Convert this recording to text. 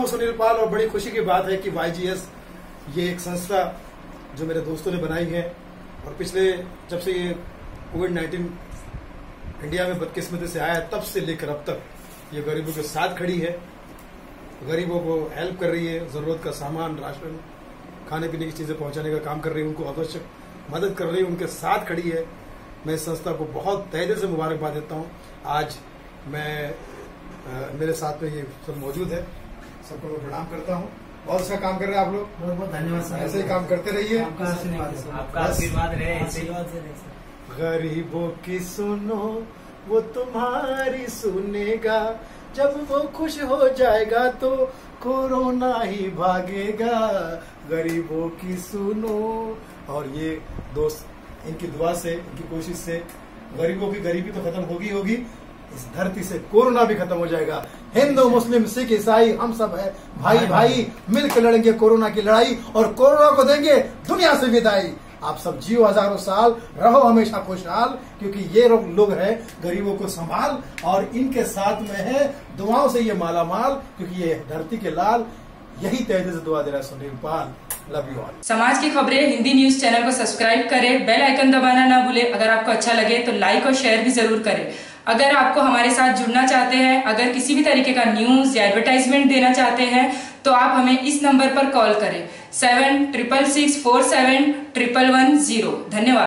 सुनील पाल और बड़ी खुशी की बात है कि YGS ये एक संस्था जो मेरे दोस्तों ने बनाई है और पिछले जब से ये कोविड-19 इंडिया में बदकिस्मती से आया तब से लेकर अब तक ये गरीबों के साथ खड़ी है, गरीबों को हेल्प कर रही है, जरूरत का सामान, राशन, खाने पीने की चीजें पहुंचाने का काम कर रही है, उनको आवश्यक मदद कर रही है, उनके साथ खड़ी है। मैं इस संस्था को बहुत तहे दिल से मुबारकबाद देता हूँ। आज मैं मेरे साथ में ये सब मौजूद है, सबको मैं प्रणाम करता हूँ। बहुत अच्छा काम कर रहे हैं आप लोग, बहुत बहुत धन्यवाद सर। ऐसे ही काम करते रहिए, आपका आशीर्वाद रहे। गरीबों की सुनो वो तुम्हारी सुनेगा, जब वो खुश हो जाएगा तो कोरोना ही भागेगा। गरीबों की सुनो। और ये दोस्त इनकी दुआ से, इनकी कोशिश से गरीबों की गरीबी तो खत्म होगी, इस धरती से कोरोना भी खत्म हो जाएगा। हिंदू, मुस्लिम, सिख, ईसाई हम सब है भाई भाई, मिलकर लड़ेंगे कोरोना की लड़ाई और कोरोना को देंगे दुनिया से विदाई। आप सब जियो हजारों साल, रहो हमेशा खुशहाल, क्योंकि ये लोग हैं गरीबों को संभाल और इनके साथ में है दुआओं से ये माला माल, क्योंकि ये धरती के लाल। यही तहे दिल से दुआ दे रहा है Sunil Pal. Love you all. समाज की खबरें हिंदी न्यूज चैनल को सब्सक्राइब करें, बेल आइकन दबाना ना भूले। अगर आपको अच्छा लगे तो लाइक और शेयर भी जरूर करें। अगर आपको हमारे साथ जुड़ना चाहते हैं, अगर किसी भी तरीके का न्यूज या एडवर्टाइजमेंट देना चाहते हैं तो आप हमें इस नंबर पर कॉल करें 7666471110। धन्यवाद।